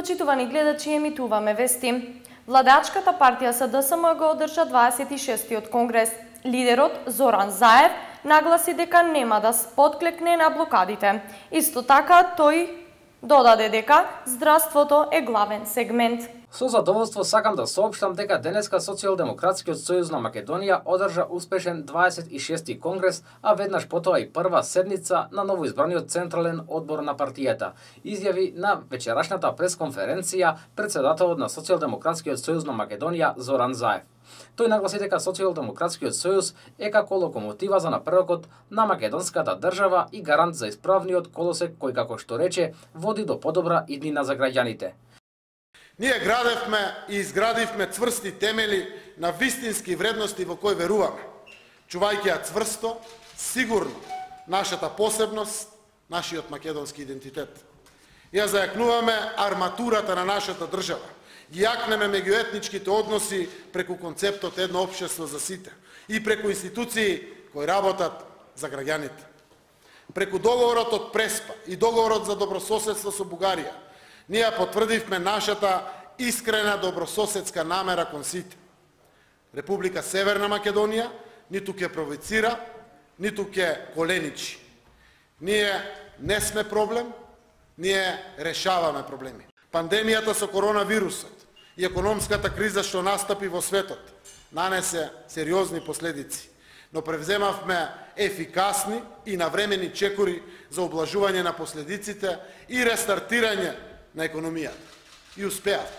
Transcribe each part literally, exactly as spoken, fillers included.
Почитувани гледачи, емитуваме вести. Владачката партија С Д С М го одржа дваесет и шестиот конгрес. Лидерот Зоран Заев нагласи дека нема да подклекне на блокадите. Исто така тој додаде дека здравството е главен сегмент. Со задоволство сакам да соопштам дека денеска Социјалдемократскиот сојуз на Македонија одржа успешен дваесет и шести конгрес, а веднаш потоа и прва седница на новоизбраниот Централен одбор на партијата, изјави на вечерашната пресконференција председателот на Социјалдемократскиот сојуз на Македонија Зоран Заев. Тој нагласи дека Социјалдемократскиот сојуз е како локомотива за напредокот на македонската држава и гарант за исправниот колосек кој, како што рече, води до подобра иднина за граѓаните. Ние градевме и изградивме цврсти темели на вистински вредности во кои веруваме, чувајќи ја цврсто, сигурно, нашата посебност, нашиот македонски идентитет. Ја зајакнуваме арматурата на нашата држава, ги јакнеме меѓуетничките односи преку концептот едно општество за сите и преку институции кои работат за граѓаните. Преку договорот од Преспа и договорот за добрососедство со Бугарија, ние потврдивме нашата искрена добрососедска намера кон сите. Република Северна Македонија ниту ќе провоцира, ниту ќе коленичи. Ние не сме проблем, ние решаваме проблеми. Пандемијата со коронавирусот и економската криза што настапи во светот нанесе сериозни последици, но превземавме ефикасни и навремени чекори за облажување на последиците и рестартирање на економијата. И успеавме.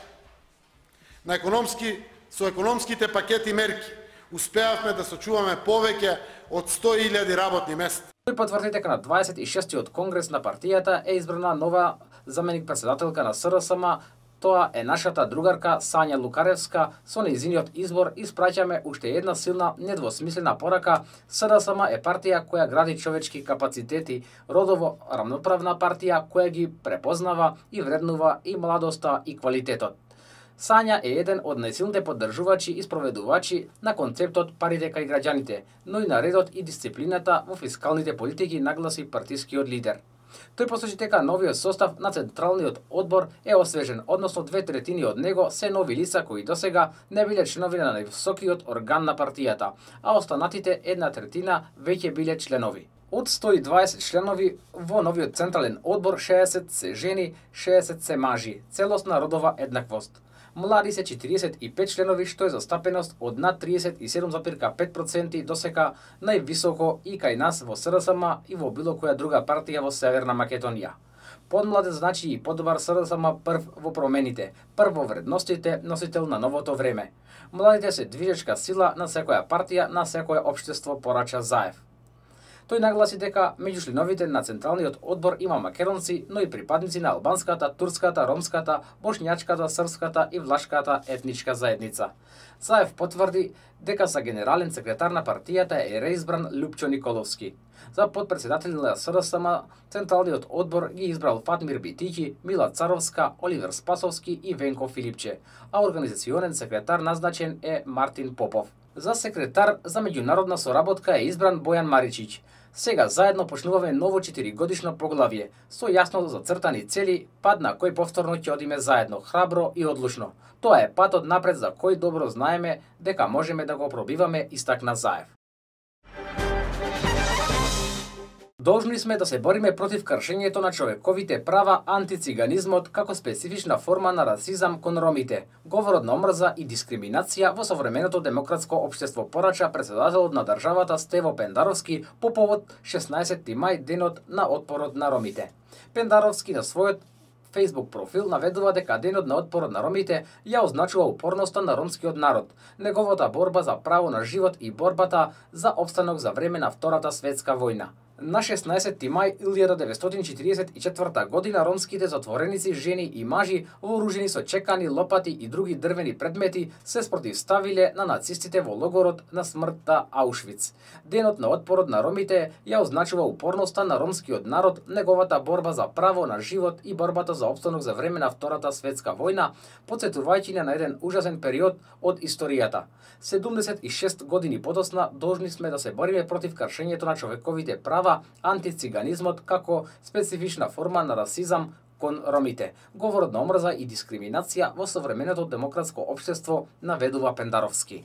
На економски, со економските пакети мерки успеавме да сочуваме повеќе од сто илјади работни места. Тој потврди дека на дваесет и шестиот конгрес на партијата е избрана нова заменик председателка на С Р С М. Тоа е нашата другарка Сања Лукаревска. Со нејзиниот избор испраќаме уште една силна, недвосмислена порака. С Р С М е партија која гради човечки капацитети, родово рамноправна партија која ги препознава и вреднува и младоста и квалитетот. Сања е еден од најсилните поддржувачи и спроведувачи на концептот парите кај граѓаните, но и на редот и дисциплината во фискалните политики, нагласи партискиот лидер. Тој посочи дека новиот состав на Централниот одбор е освежен, односно две третини од него се нови лица кои досега не биле членови на највисокиот орган на партијата, а останатите една третина веќе биле членови. Од сто и дваесет членови во новиот Централен одбор, шеесет се жени, шеесет се мажи, целосна родова еднаквост. Млади се четиридесет и пет членови, што е застапеност од над тридесет и седум запирка пет проценти, досека највисоко и кај нас во С Р С М и во било која друга партија во Северна Македонија. Подмладен значи и подобар С Р С М прв во промените, прв во вредностите, носител на новото време. Младите се движечка сила на секоја партија, на секое општество, порача Заев. Тој нагласи дека меѓу членовите на Централниот одбор има македонци, но и припадници на албанската, турската, ромската, бошњачката, српската и влашката етничка заедница. Заев потврди дека за генерален секретар на партијата е реизбран Љупчо Николовски. За подпредседатели на С Р С М Централниот одбор ги избрал Фатмир Битиќи, Мила Царовска, Оливер Спасовски и Венко Филипче, а организационен секретар назначен е Мартин Попов. За секретар за меѓународна соработка е избран Бојан Маричиќ. Сега заедно почнуваме ново четиригодишно поглавје, со јасно зацртани цели, пат на кој повторно ќе одиме заедно, храбро и одлучно. Тоа е патот напред за кој добро знаеме дека можеме да го пробиваме, истакна Заев. Должни сме да се бориме против кршењето на човековите права, антициганизмот како специфична форма на расизам кон ромите, говорот на омрза и дискриминација во современото демократско општество, порача председателот на државата Стево Пендаровски по повод шеснаесетти мај, денот на отпорот на ромите. Пендаровски на својот Facebook профил наведува дека денот на отпорот на ромите ја означува упорноста на ромскиот народ, неговата борба за право на живот и борбата за опстанок за време на Втората светска војна. На шеснаесетти мај илјада деветстотини четиридесет и четврта година ромските затвореници, жени и мажи, вооружени со чекани, лопати и други дрвени предмети, се спротивставиле на нацистите во логорот на смртта Аушвиц. Денот на отпорот на ромите ја означува упорноста на ромскиот народ, неговата борба за право на живот и борбата за опстанок за време на Втората светска војна, потсетувајќи на еден ужасен период од историјата. седумдесет и шест години подосна должни сме да се бориме против кршењето на човековите права, антициганизмот како специфична форма на расизам кон ромите. Говорот на омрза и дискриминација во современото демократско општество, наведува Пендаровски.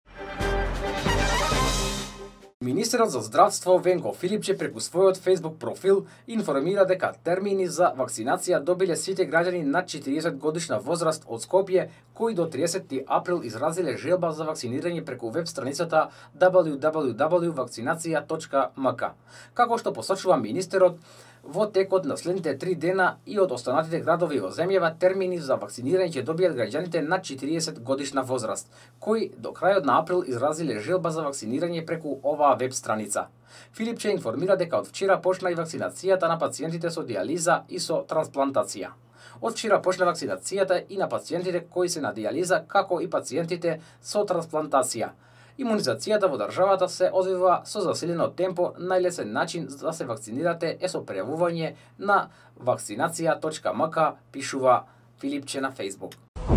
Министерот за здравство Венко Филипче преку својот Facebook профил информира дека термини за вакцинација добиле сите граѓани над четириесет годишна возраст од Скопје, кои до триесети април изразиле желба за вакцинирање преку веб страницата дабл ю дабл ю дабл ю точка вакцинација точка ем ка. Како што посочува министерот, во текот на следните три дена и од останатите градови во земјава термини за вакцинирање ќе добијат граѓаните над четириесет годишна возраст, кои до крајот на април изразиле желба за вакцинирање преку оваа веб страница. Филипче информира дека од вчера почна и вакцинацијата на пациентите со дијализа и со трансплантација. Од вчера почна вакцинацијата и на пациентите кои се на дијализа, како и пациентите со трансплантација. Имунизацијата во државата се одвива со засилено темпо. Најлесен начин за да се вакцинирате е со пријавување на вакцинација точка ем ка, пишува Филипче на Facebook.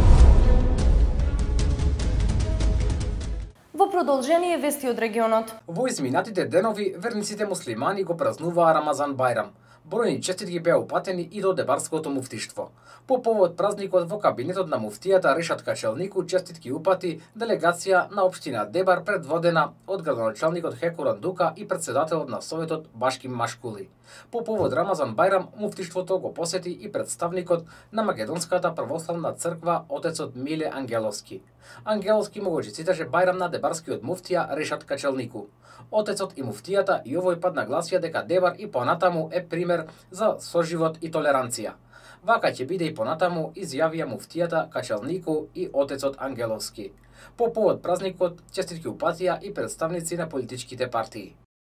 Во продолжение вести од регионот. Во изминатите денови верниците муслимани го празнуваа Рамазан Бајрам. Бројни честитки беа упатени и до Дебарското муфтиштво. По повод празникот во кабинетот на муфтијата Решат Качалнику честитки упати делегација на општина Дебар предводена од градоначалникот Хекуран Дука и председателот на Советот Башким Машкули. По повод Рамазан Бајрам муфтиштвото го посети и представникот на Македонската православна црква отецот Миле Ангеловски. Ангеловски му го честиташе Бајрам на дебарскиот муфтија Решат Качалнику. Отецот и муфтијата и овој пат нагласија дека Дебар и понатаму е пример за соживот и толеранција. Вака ќе биде и понатаму, изјавија муфтијата Качалнику и отецот Ангеловски. По повод празникот честитки упатија и представници на политичките партии.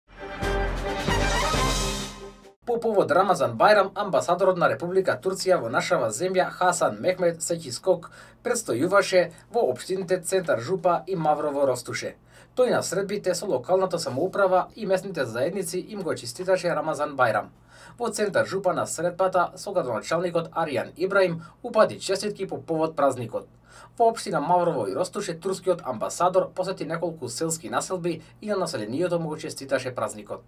По повод Рамазан Бајрам, амбасадорот на Република Турција во нашава земја Хасан Мехмед Секискок предстојуваше во општините Центар Жупа и Маврово Ростуше. Тој на средбите со локалната самоуправа и местните заедници им го честиташе Рамазан Бајрам. Во Центар Жупа на средбата со градоначалникот Аријан Ибраим упати честитки по повод празникот. Во општина Маврово и Ростуше турскиот амбасадор посети неколку селски населби и на населението му го честиташе празникот.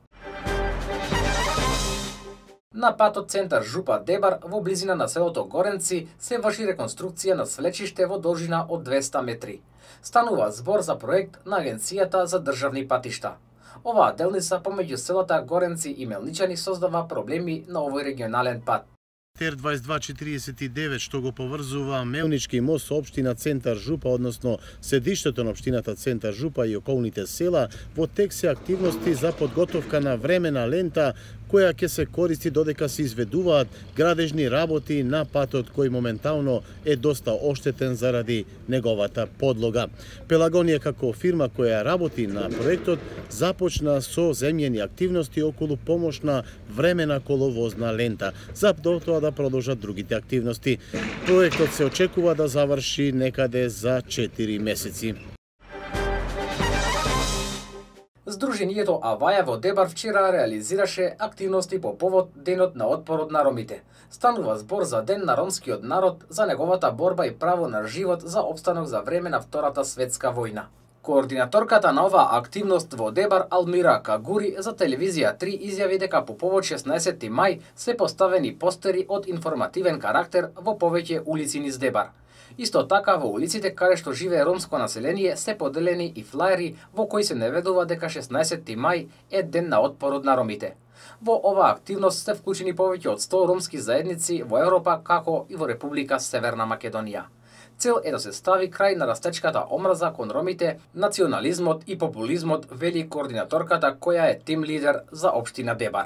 На патот Центар Жупа Дебар во близина на селото Горенци се врши реконструкција на свлечиште во должина од двеста метри. Станува збор за проект на Агенцијата за државни патишта. Оваа делница помеѓу селата Горенци и Мелничани создава проблеми на овој регионален пат. Тер дваесет два четиридесет и девет што го поврзува Мелнички мост со општина Центар Жупа, односно седиштето на општината Центар Жупа и околните села, во тек се активности за подготовка на времена лента која ќе се користи додека се изведуваат градежни работи на патот кој моментално е доста оштетен заради неговата подлога. Пелагонија како фирма која работи на проектот започна со земјени активности околу помошна времена коловозна лента, за до тоа да продолжат другите активности. Проектот се очекува да заврши некаде за четири месеци. Сдруженијето Аваја во Дебар вчера реализираше активности по повод Денот на отпорот на ромите. Станува збор за Ден на ромскиот народ, за неговата борба и право на живот за опстанок за време на Втората светска војна. Координаторката на оваа активност во Дебар, Алмира Кагури, за телевизија три изјави дека по повод шеснаесети мај се поставени постери од информативен карактер во повеќе улици низ Дебар. Исто така во улиците каде што живее ромско население се поделени и флаери во кои се наведува дека шеснаесети мај е Ден на отпорот на ромите. Во оваа активност се вклучени повеќе од сто ромски заедници во Европа, како и во Република Северна Македонија. Цел е да се стави крај на растечката омраза кон ромите, национализмот и популизмот, вели координаторката која е тим лидер за општина Дебар.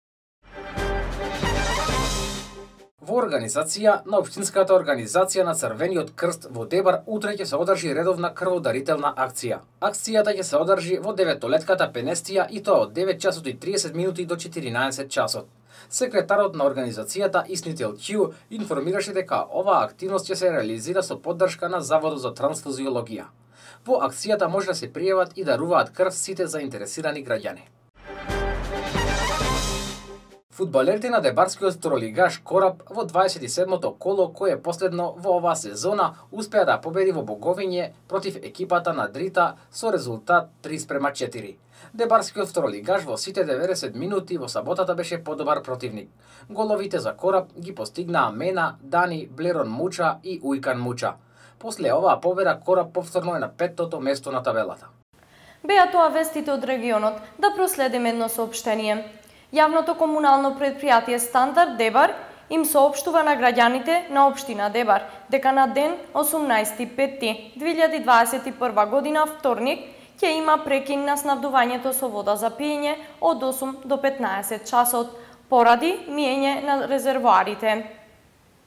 Во организација на Општинската организација на Црвениот крст во Дебар утре ќе се одржи редовна крводарителна акција. Акцијата ќе се одржи во деветолетката Пенестија и тоа од девет часот и тридесет минути до четиринаесет часот. Секретарот на организацијата Иснител Ќу информираше дека оваа активност ќе се реализира со поддршка на Заводот за трансфузиологија. Во акцијата може да се пријават и даруваат крв сите заинтересирани граѓани. Фудбалерите на дебарскиот второлигаш Кораб во дваесет и седмото коло, кое е последно во оваа сезона, успеа да победи во Боговиње против екипата на Дрита со резултат три спрема четири. Дебарскиот второлигаш во сите деветдесет минути во саботата беше подобар противник. Головите за Кораб ги постигнаа Мена, Дани, Блерон Муча и Ујкан Муча. После оваа победа Кораб повторно е на петтото место на табелата. Беа тоа вестите од регионот. Да проследиме едно соопштение. Јавното комунално предпријатие Стандард Дебар им соопштува на граѓаните на општина Дебар дека на ден осумнаесети пети две илјади дваесет и прва година вторник ќе има прекин на снабдувањето со вода за пиење од осум до петнаесет часот поради миење на резервоарите.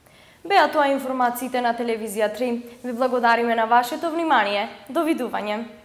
Беа тоа информациите на телевизија три. Ви благодариме на вашето внимание. Довидување.